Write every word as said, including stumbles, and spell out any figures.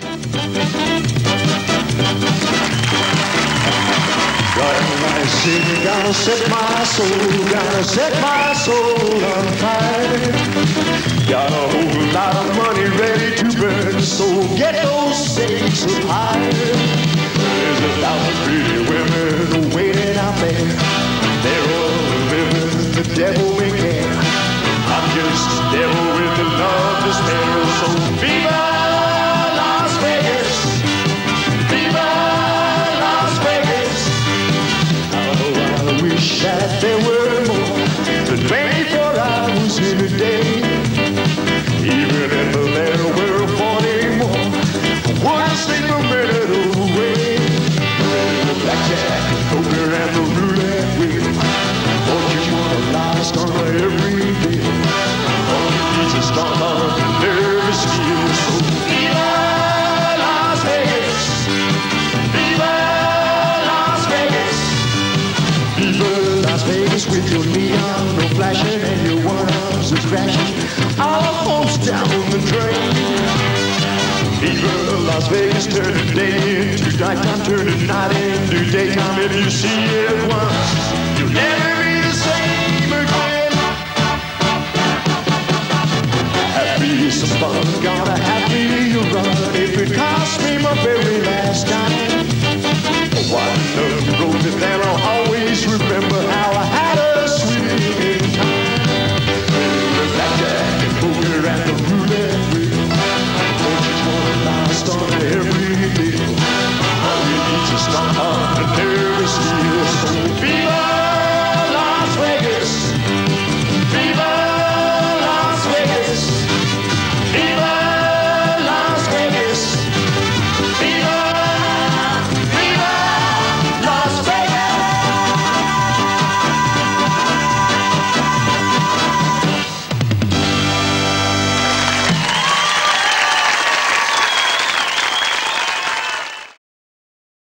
Gonna sing, gonna set my soul, gonna set my soul on fire. Got a whole lot of money ready to burn, so get those stakes up higher. There's a thousand pretty women waiting out there. They're all living the devil may care. I'm just a devil with the love to spare, so viva Las Vegas, viva Las Vegas. Oh, I wish that there were more than twenty-four hours in a day. Even if there were forty more, I wouldn't sleep a minute away. The blackjack, the poker, and the roulette wheel. Don't you want a lot stronger every day? All you need is strong heart and nervous steel. So viva Las Vegas, viva Las Vegas, viva Las Vegas with your neon no flashing and your one-arms are crashing all homes down the drain. Viva Las Vegas, turn the day into nighttime, turn the night into daytime. If you see it once, you'll never be the same again. Happy some fun, gonna have